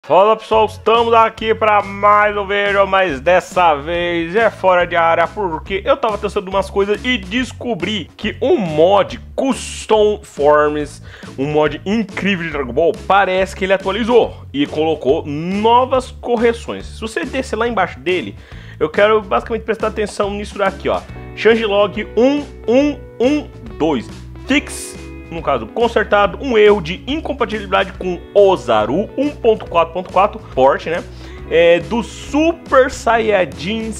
Fala pessoal, estamos aqui para mais um vídeo, mas dessa vez é fora de área, porque eu tava testando umas coisas e descobri que um mod Custom Forms, um mod incrível de Dragon Ball, parece que ele atualizou e colocou novas correções. Se você descer lá embaixo dele, eu quero basicamente prestar atenção nisso daqui, ó. Changelog 1112 Fix, no caso, consertado um erro de incompatibilidade com Ozaru 1.4.4 port, né? Do Super Saiyajin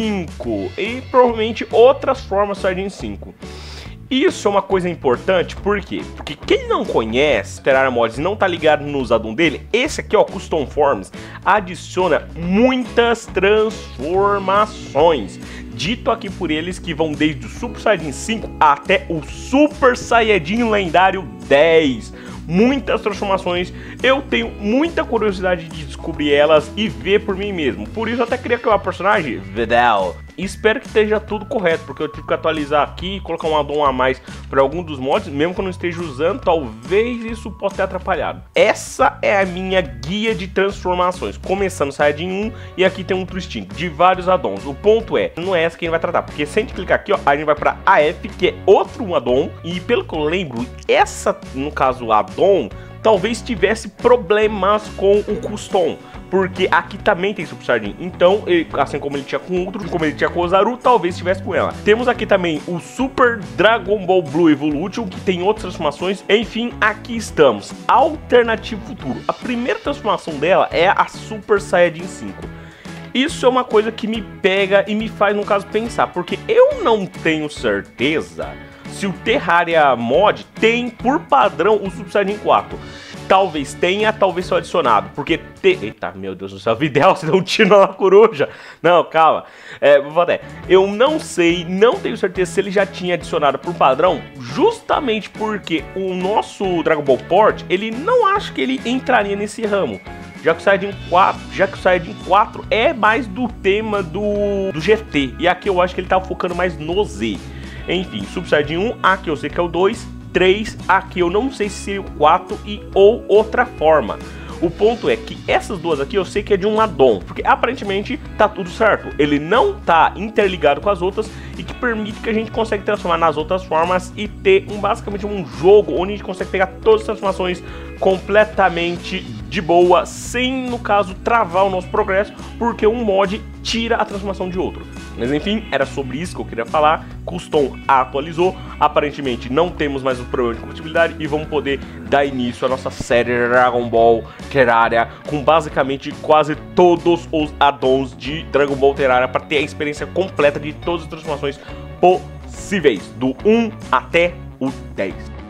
5 e provavelmente outras formas Saiyajin 5. Isso é uma coisa importante, por quê? Porque quem não conhece Terraria Mods e não tá ligado nos addons dele, esse aqui, ó, Custom Forms, adiciona muitas transformações. Dito aqui por eles que vão desde o Super Saiyajin 5 até o Super Saiyajin Lendário 10. Muitas transformações, eu tenho muita curiosidade de descobrir elas e ver por mim mesmo. Por isso eu até queria criar um personagem, Videl. Espero que esteja tudo correto, porque eu tive que atualizar aqui e colocar um addon a mais para algum dos mods, mesmo que eu não esteja usando, talvez isso possa ter atrapalhado. Essa é a minha guia de transformações, começando Saiyajin 1 e aqui tem um twisting de vários addons. O ponto é, não é essa que a gente vai tratar, porque se a gente clicar aqui, ó, a gente vai para AF, que é outro addon, e pelo que eu lembro, essa, no caso, addon, talvez tivesse problemas com o Custom, porque aqui também tem Super Saiyajin, então, assim como ele tinha com outro, como ele tinha com o Ozaru, talvez tivesse com ela. Temos aqui também o Super Dragon Ball Blue Evolution, que tem outras transformações. Enfim, aqui estamos. Alternativo Futuro. A primeira transformação dela é a Super Saiyajin 5. Isso é uma coisa que me pega e me faz, no caso, pensar, porque eu não tenho certeza se o Terraria Mod tem por padrão o Super Saiyajin 4. Talvez tenha, talvez só adicionado, porque eita, meu Deus do céu, Videl, você deu um tiro na coruja. Não, calma. Eu não sei, não tenho certeza se ele já tinha adicionado por padrão, justamente porque o nosso Dragon Ball Port, ele não acha que ele entraria nesse ramo. Já que o Saiyajin 4 é mais do tema do GT, e aqui eu acho que ele tá focando mais no Z. Enfim, Super Saiyajin 1, aqui eu sei que é o 2, 3, aqui eu não sei se seria o 4 ou outra forma. O ponto é que essas duas aqui eu sei que é de um addon, porque aparentemente tá tudo certo. Ele não tá interligado com as outras e que permite que a gente consiga transformar nas outras formas e ter basicamente um jogo onde a gente consegue pegar todas as transformações completamente de boa, sem, no caso, travar o nosso progresso, porque um mod tira a transformação de outro. Mas enfim, era sobre isso que eu queria falar. Custom atualizou, aparentemente não temos mais o problema de compatibilidade e vamos poder dar início à nossa série Dragon Ball Terraria com basicamente quase todos os addons de Dragon Ball Terraria para ter a experiência completa de todas as transformações possíveis, do 1 até o 10.